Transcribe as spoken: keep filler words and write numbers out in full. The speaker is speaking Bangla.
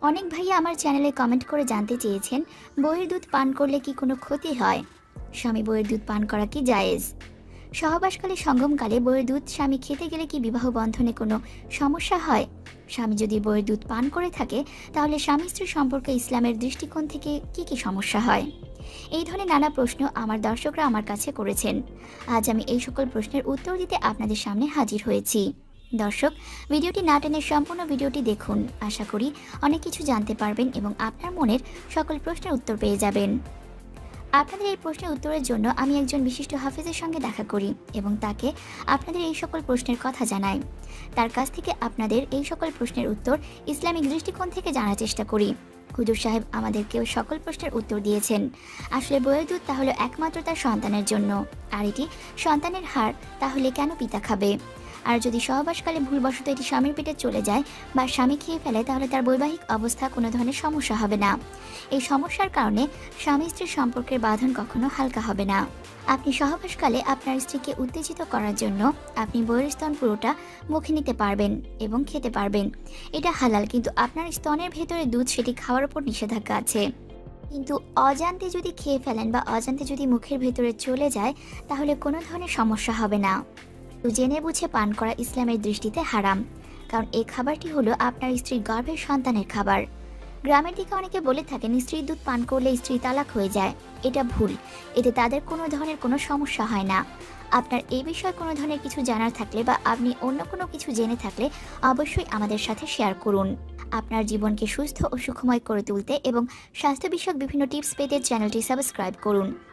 অনেক ভাইয়া আমার চ্যানেলে কমেন্ট করে জানতে চেয়েছেন, বইয়ের দুধ পান করলে কি কোনো ক্ষতি হয়? স্বামী বইয়ের দুধ পান করা কি জায়েজ? সহবাসকালে সঙ্গমকালে বইয়ের দুধ স্বামী খেতে গেলে কি বিবাহ বন্ধনে কোনো সমস্যা হয়? স্বামী যদি বইয়ের দুধ পান করে থাকে, তাহলে স্বামী স্ত্রী সম্পর্কে ইসলামের দৃষ্টিকোণ থেকে কি কি সমস্যা হয়? এই ধরনের নানা প্রশ্ন আমার দর্শকরা আমার কাছে করেছেন। আজ আমি এই সকল প্রশ্নের উত্তর দিতে আপনাদের সামনে হাজির হয়েছি। দর্শক, ভিডিওটি না টেনে সম্পূর্ণ ভিডিওটি দেখুন। আশা করি অনেক কিছু জানতে পারবেন এবং আপনার মনের সকল প্রশ্নের উত্তর পেয়ে যাবেন। আপনাদের এই প্রশ্নের উত্তরের জন্য আমি একজন বিশিষ্ট হাফেজের সঙ্গে দেখা করি এবং তাকে আপনাদের এই সকল প্রশ্নের কথা জানাই। তার কাছ থেকে আপনাদের এই সকল প্রশ্নের উত্তর ইসলামিক দৃষ্টিকোণ থেকে জানার চেষ্টা করি। হুজুর সাহেব আমাদেরকেও সকল প্রশ্নের উত্তর দিয়েছেন। আসলে বইয়ের দুধ তাহলে একমাত্র তার সন্তানের জন্য, আর এটি সন্তানের হার, তাহলে কেন পিতা খাবে? আর যদি সহবাসকালে ভুলবশত এটি স্বামীর পেটে চলে যায় বা স্বামী খেয়ে ফেলে, তাহলে তার বৈবাহিক অবস্থা কোনো ধরনের সমস্যা হবে না। এই সমস্যার কারণে স্বামী স্ত্রীর সম্পর্কের বাঁধন কখনো হালকা হবে না। আপনি সহবাসকালে আপনার স্ত্রীকে উত্তেজিত করার জন্য আপনি বইয়ের স্তন পুরোটা মুখে নিতে পারবেন এবং খেতে পারবেন। এটা হালাল, কিন্তু আপনার স্তনের ভেতরে দুধ সেটি খাওয়ার উপর নিষেধাজ্ঞা আছে। কিন্তু অজান্তে যদি খেয়ে ফেলেন বা অজান্তে যদি মুখের ভেতরে চলে যায়, তাহলে কোনো ধরনের সমস্যা হবে না। তো জেনে বুঝে পান করা ইসলামের দৃষ্টিতে হারাম, কারণ এই খাবারটি হলো আপনার স্ত্রীর গর্ভের সন্তানের খাবার। গ্রামের দিকে অনেকে বলে থাকেন স্ত্রীর দুধ পান করলে স্ত্রী তালাক হয়ে যায়। এটা ভুল। এতে তাদের কোনো ধরনের কোনো সমস্যা হয় না। আপনার এই বিষয়ে কোনো ধরনের কিছু জানার থাকলে বা আপনি অন্য কোনো কিছু জেনে থাকলে অবশ্যই আমাদের সাথে শেয়ার করুন। আপনার জীবনকে সুস্থ ও সুখময় করে তুলতে এবং স্বাস্থ্য বিষয়ক বিভিন্ন টিপস পেতে চ্যানেলটি সাবস্ক্রাইব করুন।